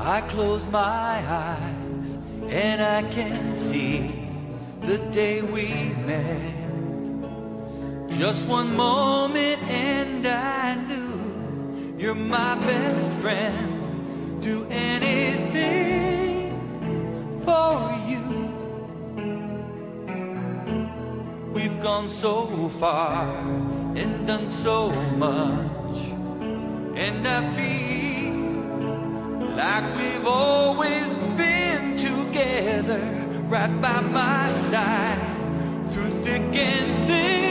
I close my eyes and I can see the day we met. Just one moment and I knew you're my best friend. Do anything for you. We've gone so far and done so much, and I feel like we've always been together, right by my side, through thick and thin.